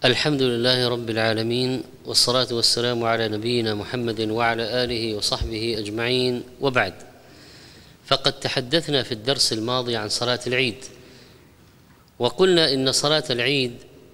الحمد لله رب العالمين، والصلاة والسلام على نبينا محمد وعلى آله وصحبه أجمعين، وبعد. فقد تحدثنا في الدرس الماضي عن صلاة العيد، وقلنا إن صلاة العيد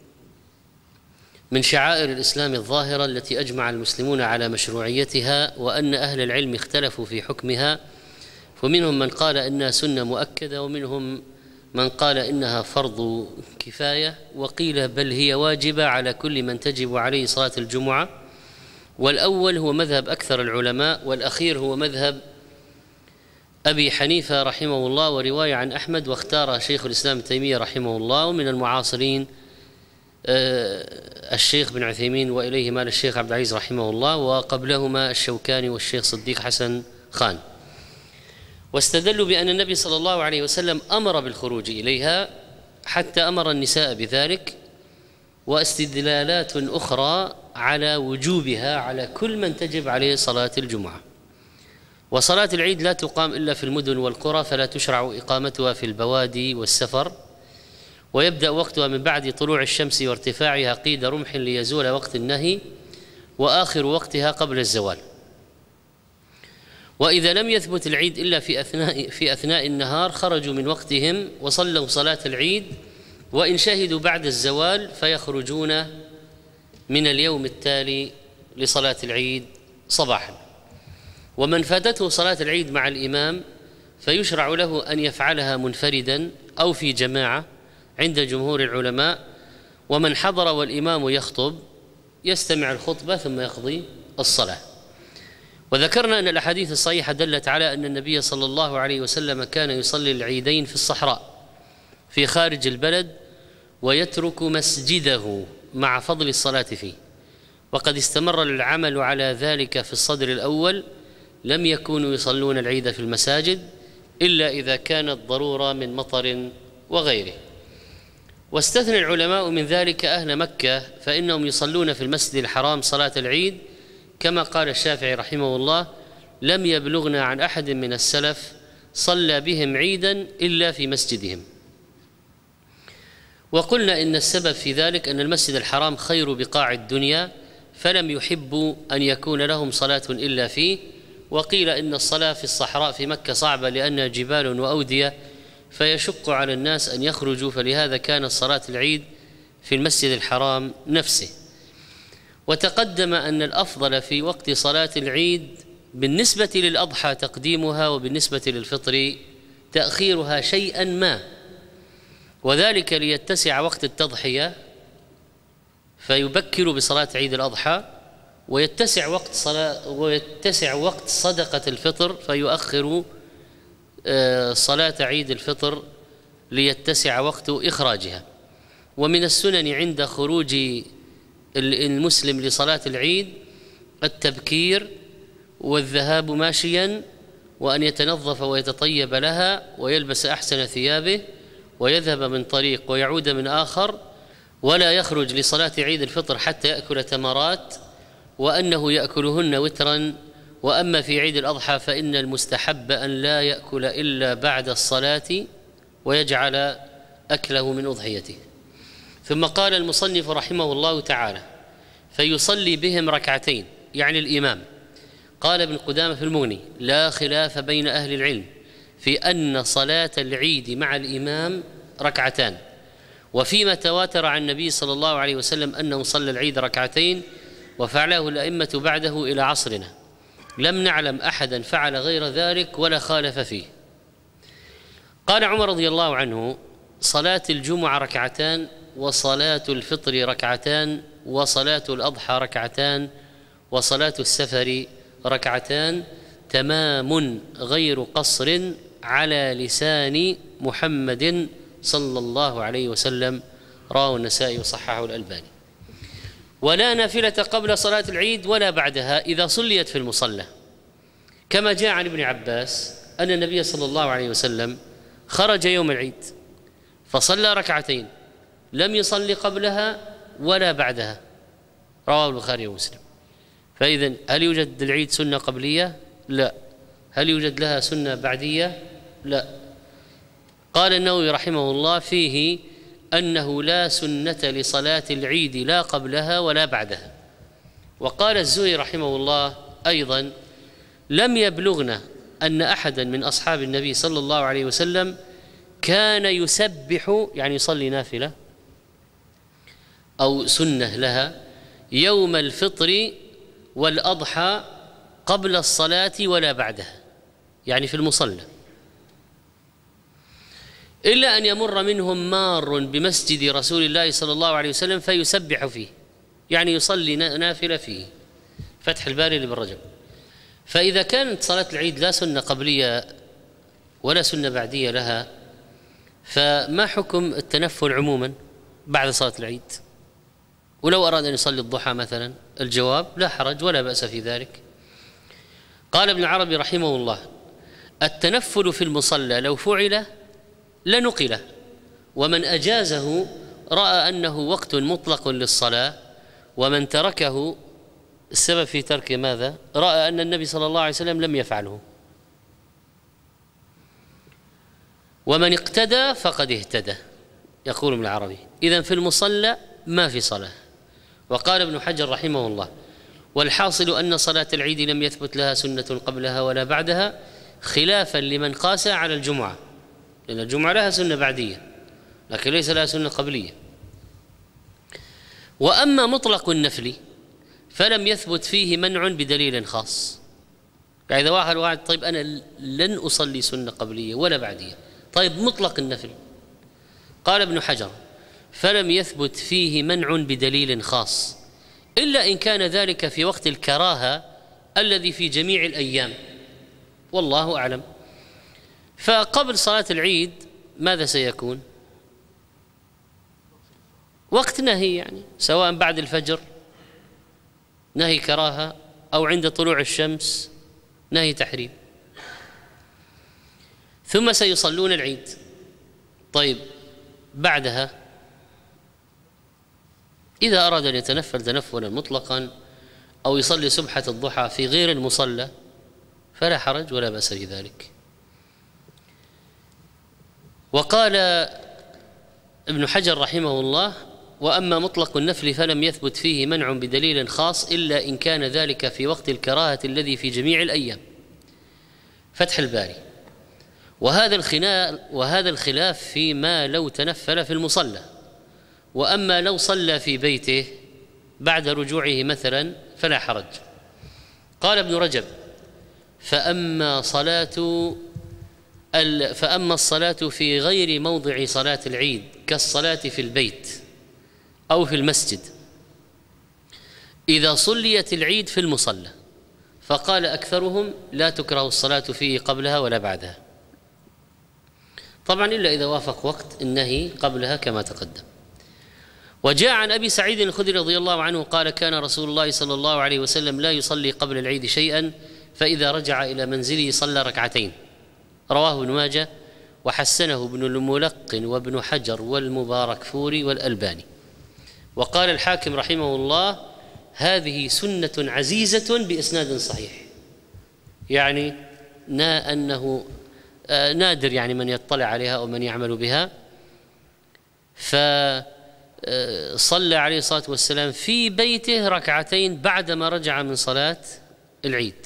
من شعائر الإسلام الظاهرة التي أجمع المسلمون على مشروعيتها، وأن أهل العلم اختلفوا في حكمها، فمنهم من قال إنها سنة مؤكدة، ومنهم من قال إنها فرض كفاية، وقيل بل هي واجبة على كل من تجب عليه صلاة الجمعة. والأول هو مذهب أكثر العلماء، والأخير هو مذهب أبي حنيفة رحمه الله، ورواية عن أحمد، واختار شيخ الإسلام ابن تيمية رحمه الله، ومن المعاصرين الشيخ بن عثيمين، وإليه مال الشيخ عبد العزيز رحمه الله، وقبلهما الشوكاني والشيخ صديق حسن خان. واستدلوا بأن النبي صلى الله عليه وسلم أمر بالخروج إليها حتى أمر النساء بذلك، واستدلالات أخرى على وجوبها على كل من تجب عليه صلاة الجمعة. وصلاة العيد لا تقام إلا في المدن والقرى، فلا تشرع إقامتها في البوادي والسفر، ويبدأ وقتها من بعد طلوع الشمس وارتفاعها قيد رمح ليزول وقت النهي، وآخر وقتها قبل الزوال. وإذا لم يثبت العيد إلا في أثناء النهار خرجوا من وقتهم وصلوا صلاة العيد، وإن شهدوا بعد الزوال فيخرجون من اليوم التالي لصلاة العيد صباحا. ومن فاتته صلاة العيد مع الإمام فيشرع له أن يفعلها منفردا أو في جماعة عند جمهور العلماء، ومن حضر والإمام يخطب يستمع الخطبة ثم يقضي الصلاة. وذكرنا أن الأحاديث الصحيحة دلت على أن النبي صلى الله عليه وسلم كان يصلي العيدين في الصحراء في خارج البلد، ويترك مسجده مع فضل الصلاة فيه. وقد استمر العمل على ذلك في الصدر الأول، لم يكونوا يصلون العيد في المساجد إلا إذا كانت ضرورة من مطر وغيره. واستثنى العلماء من ذلك أهل مكة، فإنهم يصلون في المسجد الحرام صلاة العيد، كما قال الشافعي رحمه الله: لم يبلغنا عن أحد من السلف صلى بهم عيدا إلا في مسجدهم. وقلنا إن السبب في ذلك أن المسجد الحرام خير بقاع الدنيا، فلم يحبوا أن يكون لهم صلاة إلا فيه. وقيل إن الصلاة في الصحراء في مكة صعبة لأنها جبال وأودية، فيشق على الناس أن يخرجوا، فلهذا كانت صلاة العيد في المسجد الحرام نفسه. وتقدم أن الأفضل في وقت صلاة العيد بالنسبة للأضحى تقديمها، وبالنسبة للفطر تأخيرها شيئا ما، وذلك ليتسع وقت التضحية فيبكر بصلاة عيد الأضحى، ويتسع وقت صدقة الفطر فيؤخر صلاة عيد الفطر ليتسع وقت إخراجها. ومن السنن عند خروج المسلم لصلاة العيد التبكير والذهاب ماشيا، وأن يتنظف ويتطيب لها ويلبس أحسن ثيابه، ويذهب من طريق ويعود من آخر، ولا يخرج لصلاة عيد الفطر حتى يأكل تمرات، وأنه يأكلهن وترا. وأما في عيد الأضحى فإن المستحب أن لا يأكل إلا بعد الصلاة، ويجعل أكله من أضحيته. ثم قال المصنف رحمه الله تعالى: فيصلي بهم ركعتين، يعني الإمام. قال ابن قدامة في المغني: لا خلاف بين أهل العلم في أن صلاة العيد مع الإمام ركعتان، وفيما تواتر عن النبي صلى الله عليه وسلم أنه صلى العيد ركعتين، وفعله الأئمة بعده إلى عصرنا، لم نعلم أحدا فعل غير ذلك ولا خالف فيه. قال عمر رضي الله عنه: صلاة الجمعة ركعتان، وصلاة الفطر ركعتان، وصلاة الأضحى ركعتان، وصلاة السفر ركعتان، تمام غير قصر على لسان محمد صلى الله عليه وسلم. رواه النسائي وصححه الألباني. ولا نافلة قبل صلاة العيد ولا بعدها إذا صليت في المصلى، كما جاء عن ابن عباس أن النبي صلى الله عليه وسلم خرج يوم العيد فصلى ركعتين، لم يصلي قبلها ولا بعدها. رواه البخاري ومسلم. فإذن هل يوجد العيد سنة قبلية؟ لا. هل يوجد لها سنة بعدية؟ لا. قال النووي رحمه الله: فيه أنه لا سنة لصلاة العيد لا قبلها ولا بعدها. وقال الزهري رحمه الله أيضا: لم يبلغنا أن أحدا من أصحاب النبي صلى الله عليه وسلم كان يسبح، يعني يصلي نافلة أو سنة لها، يوم الفطر والأضحى قبل الصلاة ولا بعدها، يعني في المصلى، إلا أن يمر منهم مار بمسجد رسول الله صلى الله عليه وسلم فيسبح فيه، يعني يصلي نافلة فيه. فتح الباري لابن رجب. فإذا كانت صلاة العيد لا سنة قبلية ولا سنة بعدية لها، فما حكم التنفل عموما بعد صلاة العيد؟ ولو أراد أن يصلي الضحى مثلا، الجواب: لا حرج ولا بأس في ذلك. قال ابن العربي رحمه الله: التنفل في المصلى لو فعل لنقله، ومن أجازه رأى أنه وقت مطلق للصلاة، ومن تركه السبب في ترك ماذا؟ رأى أن النبي صلى الله عليه وسلم لم يفعله. ومن اقتدى فقد اهتدى، يقول ابن العربي. إذن في المصلى ما في صلاة. وقال ابن حجر رحمه الله: والحاصل أن صلاة العيد لم يثبت لها سنة قبلها ولا بعدها، خلافا لمن قاس على الجمعة، لأن الجمعة لها سنة بعدية لكن ليس لها سنة قبلية. وأما مطلق النفل فلم يثبت فيه منع بدليل خاص. يعني إذا واحد طيب أنا لن أصلي سنة قبلية ولا بعدية، طيب مطلق النفل، قال ابن حجر: فلم يثبت فيه منع بدليل خاص، إلا إن كان ذلك في وقت الكراهة الذي في جميع الأيام، والله أعلم. فقبل صلاة العيد ماذا سيكون؟ وقت نهي، يعني سواء بعد الفجر نهي كراهة أو عند طلوع الشمس نهي تحريم. ثم سيصلون العيد. طيب بعدها إذا أراد أن يتنفل تنفلا مطلقا أو يصلي سبحة الضحى في غير المصلى فلا حرج ولا بأس في ذلك. وقال ابن حجر رحمه الله: وأما مطلق النفل فلم يثبت فيه منع بدليل خاص إلا إن كان ذلك في وقت الكراهة الذي في جميع الأيام. فتح الباري. وهذا الخلاف فيما لو تنفل في المصلى. وأما لو صلى في بيته بعد رجوعه مثلا فلا حرج. قال ابن رجب: فأما الصلاة في غير موضع صلاة العيد كالصلاة في البيت أو في المسجد إذا صليت العيد في المصلى، فقال أكثرهم: لا تكره الصلاة فيه قبلها ولا بعدها، طبعا إلا إذا وافق وقت النهي قبلها كما تقدم. وجاء عن أبي سعيد الخدري رضي الله عنه قال: كان رسول الله صلى الله عليه وسلم لا يصلي قبل العيد شيئا، فإذا رجع إلى منزله صلى ركعتين. رواه ابن ماجه وحسنه ابن الملقن وابن حجر والمباركفوري والألباني. وقال الحاكم رحمه الله: هذه سنة عزيزة بإسناد صحيح، يعني أنه نادر يعني من يطلع عليها أو من يعمل بها. فصلى عليه الصلاة والسلام في بيته ركعتين بعدما رجع من صلاة العيد.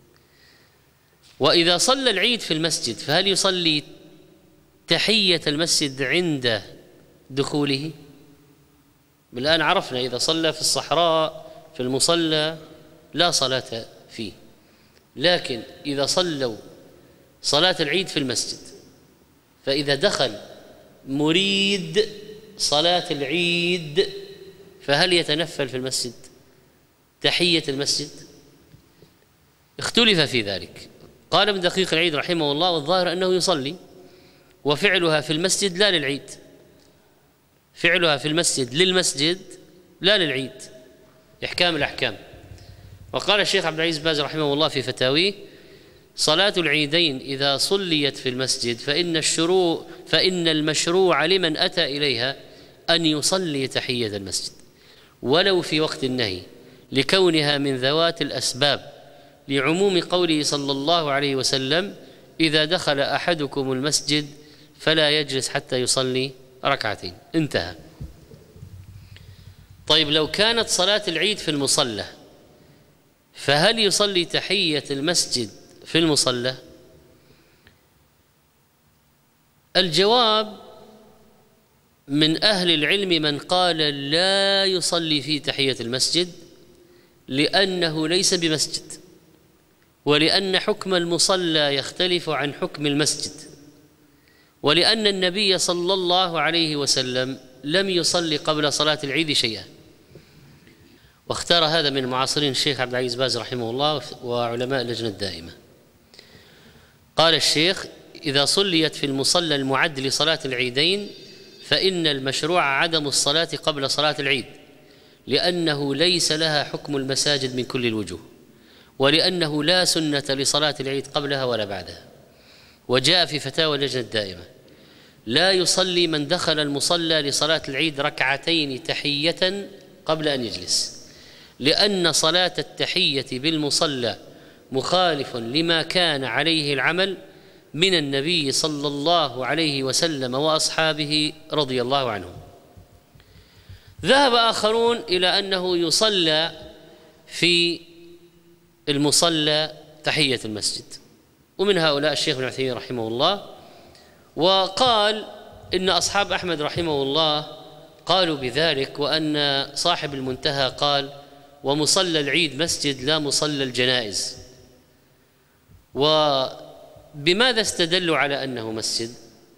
وإذا صلى العيد في المسجد فهل يصلي تحية المسجد عند دخوله؟ الآن عرفنا إذا صلى في الصحراء في المصلى لا صلاة فيه، لكن إذا صلوا صلاة العيد في المسجد فإذا دخل مريد صلاة العيد فهل يتنفل في المسجد تحية المسجد؟ اختلف في ذلك. قال ابن دقيق العيد رحمه الله: والظاهر أنه يصلي، وفعلها في المسجد لا للعيد، فعلها في المسجد للمسجد لا للعيد، إحكام الأحكام. وقال الشيخ عبد العزيز باز رحمه الله في فتاويه: صلاة العيدين إذا صليت في المسجد فإن المشروع لمن أتى إليها أن يصلي تحية المسجد ولو في وقت النهي، لكونها من ذوات الأسباب، لعموم قوله صلى الله عليه وسلم: إذا دخل أحدكم المسجد فلا يجلس حتى يصلي ركعتين، انتهى. طيب لو كانت صلاة العيد في المصلى، فهل يصلي تحية المسجد في المصلى؟ الجواب من أهل العلم من قال لا يصلي في تحية المسجد، لأنه ليس بمسجد، ولأن حكم المصلى يختلف عن حكم المسجد، ولأن النبي صلى الله عليه وسلم لم يصلي قبل صلاة العيد شيئا. واختار هذا من معاصرين الشيخ عبد العزيز باز رحمه الله وعلماء اللجنة الدائمة. قال الشيخ: إذا صليت في المصلى المعد لصلاة العيدين فإن المشروع عدم الصلاة قبل صلاة العيد، لأنه ليس لها حكم المساجد من كل الوجوه، ولأنه لا سنة لصلاة العيد قبلها ولا بعدها. وجاء في فتاوى اللجنة الدائمة: لا يصلي من دخل المصلى لصلاة العيد ركعتين تحية قبل أن يجلس، لأن صلاة التحية بالمصلى مخالف لما كان عليه العمل من النبي صلى الله عليه وسلم وأصحابه رضي الله عنهم. ذهب آخرون إلى أنه يصلى في المصلى تحية المسجد، ومن هؤلاء الشيخ ابن عثيمين رحمه الله. وقال إن أصحاب أحمد رحمه الله قالوا بذلك، وأن صاحب المنتهى قال: ومصلى العيد مسجد لا مصلى الجنائز. وبماذا استدلوا على أنه مسجد؟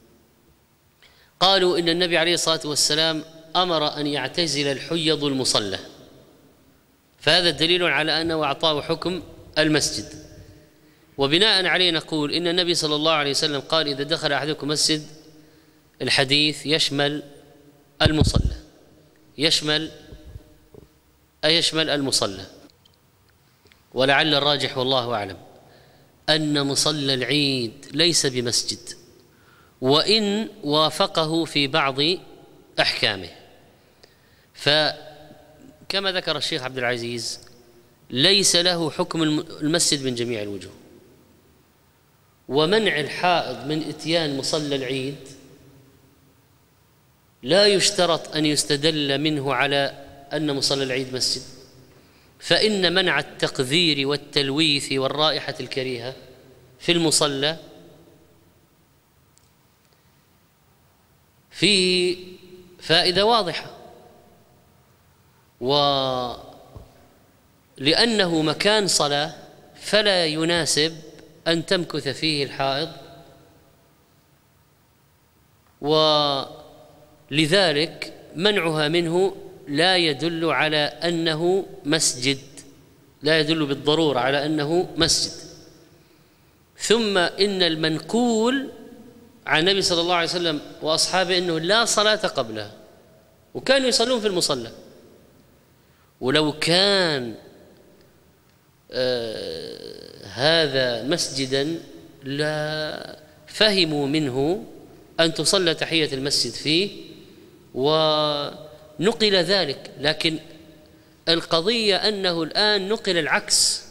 قالوا إن النبي عليه الصلاة والسلام أمر أن يعتزل الحيض المصلى، فهذا دليل على أنه أعطاه حكم المسجد. وبناء عليه نقول إن النبي صلى الله عليه وسلم قال: إذا دخل أحدكم مسجد، الحديث يشمل المصلى، يشمل المصلى. ولعل الراجح والله أعلم أن مصلى العيد ليس بمسجد، وإن وافقه في بعض أحكامه. فكما ذكر الشيخ عبد العزيز ليس له حكم المسجد من جميع الوجوه. ومنع الحائض من إتيان مصلى العيد لا يشترط أن يستدل منه على أن مصلى العيد مسجد، فإن منع التقذير والتلويث والرائحة الكريهة في المصلى فيه فائدة واضحة، ولأنه مكان صلاة فلا يناسب أن تمكث فيه الحائض، ولذلك منعها منه لا يدل على أنه مسجد، لا يدل بالضرورة على أنه مسجد. ثم إن المنقول عن النبي صلى الله عليه وسلم وأصحابه أنه لا صلاة قبلها، وكانوا يصلون في المصلى. ولو كان هذا مسجدا لا فهموا منه أن تصلى تحية المسجد فيه، ونقل ذلك. لكن القضية أنه الآن نقل العكس.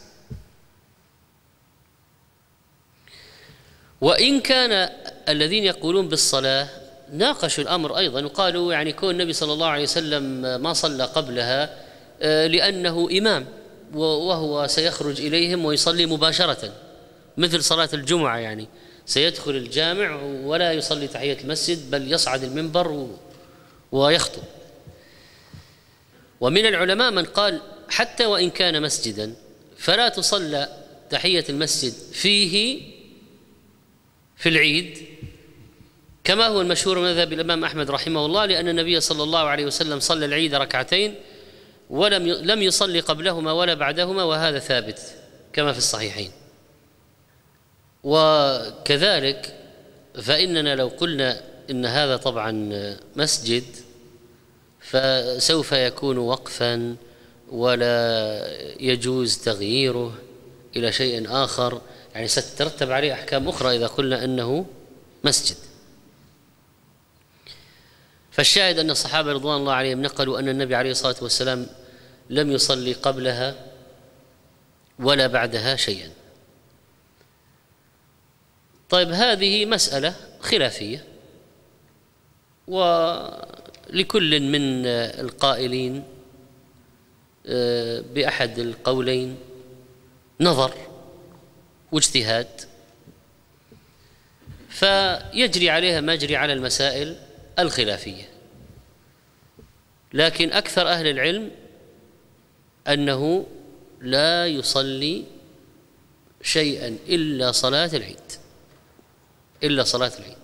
وإن كان الذين يقولون بالصلاة ناقشوا الأمر أيضا، وقالوا يعني كون النبي صلى الله عليه وسلم ما صلى قبلها لأنه إمام، وهو سيخرج إليهم ويصلي مباشرة مثل صلاة الجمعة، يعني سيدخل الجامع ولا يصلي تحية المسجد بل يصعد المنبر ويخطب. ومن العلماء من قال حتى وإن كان مسجدا فلا تصلى تحية المسجد فيه في العيد، كما هو المشهور من مذهب الإمام أحمد رحمه الله، لأن النبي صلى الله عليه وسلم صلى العيد ركعتين ولم يصلي قبلهما ولا بعدهما، وهذا ثابت كما في الصحيحين. وكذلك فإننا لو قلنا إن هذا طبعا مسجد فسوف يكون وقفا ولا يجوز تغييره إلى شيء آخر، يعني ستترتب عليه أحكام أخرى إذا قلنا أنه مسجد. فالشاهد أن الصحابة رضوان الله عليهم نقلوا أن النبي عليه الصلاة والسلام لم يصلي قبلها ولا بعدها شيئا. طيب هذه مسألة خلافية، ولكل من القائلين بأحد القولين نظر واجتهاد، فيجري عليها ما يجري على المسائل الخلافية. لكن أكثر أهل العلم أنه لا يصلي شيئا إلا صلاة العيد، إلا صلاة العيد.